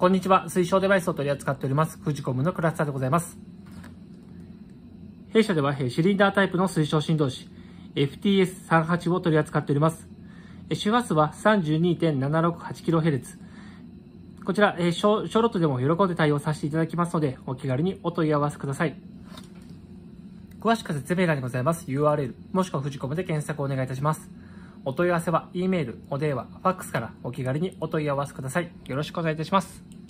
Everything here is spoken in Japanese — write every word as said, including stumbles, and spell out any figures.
こんにちは。水晶デバイスを取り扱っております。フジコムのクラスターでございます。弊社ではシリンダータイプの水晶振動子 エフティーエスさんじゅうはち を取り扱っております。周波数は さんじゅうにてんななろくはちキロヘルツ。こちら、小ロットでも喜んで対応させていただきますので、お気軽にお問い合わせください。詳しくは説明欄にございます ユーアールエル、もしくはフジコムで検索をお願いいたします。お問い合わせは、E メール、お電話、ファックスからお気軽にお問い合わせください。よろしくお願いいたします。